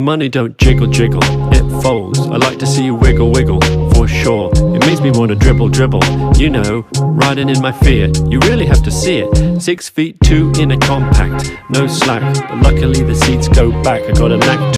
Money don't jiggle jiggle, it folds. I like to see you wiggle wiggle, for sure. It makes me wanna dribble dribble, you know, riding in my Fiat. You really have to see it. 6 feet 2 in a compact, no slack, but luckily the seats go back. I got a knack